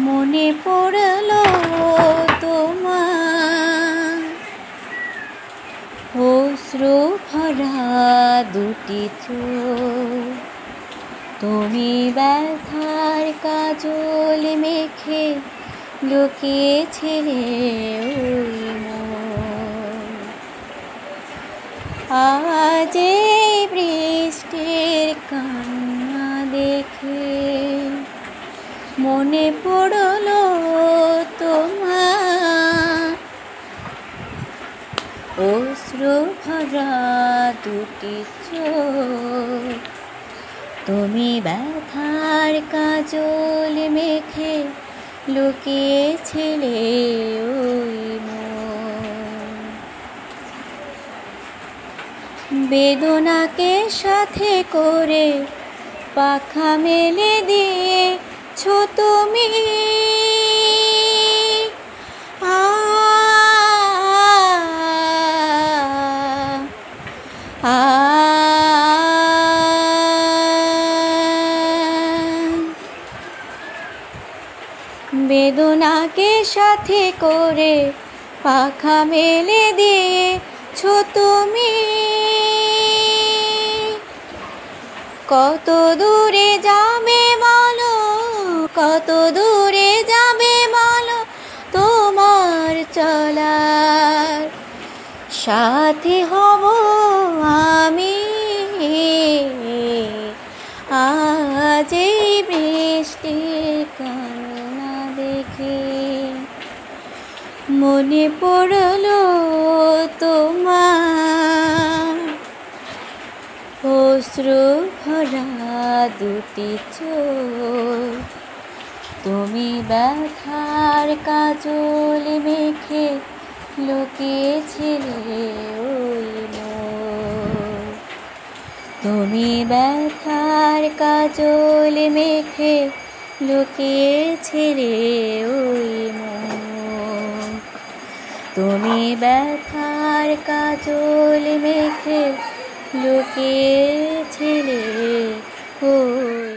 মনে পড়লো তোমার অশ্রু ভরা দুটি চোখ, তুমি ব্যথার কাজল মেখে লুকিয়েছিলে ওই মন। আজ এই বৃষ্টির কান্না দেখে মনে পড়লো তোমার অশ্রু ভরা দুটি চোখ, তুমি ব্যথার কাজল মেখে লুকিয়েছিলে ওই মন। বেদনাকে সাথে করে পাখা মেলে দিয়েছো তুমি, বেদনাকে সাথে করে পাখা মেলে দিয়েছো তুমি। কত দূরে যাবে বলো, কত দূরে যাবে বলো, তোমার চলার সাথী হব আমি। আজ এই বৃষ্টির কান্না দেখে মনে পড়লো তোমার অশ্রু ভরা দুটি চোখ, তুমি ব্যথার কাজল মেখে লুকিয়েছিলে ওই মন। তুমি ব্যথার কাজল মেখে লুকিয়েছিলে ওই মন। তুমি ব্যথার কাজল মেখে লুকিয়েছিলে ওই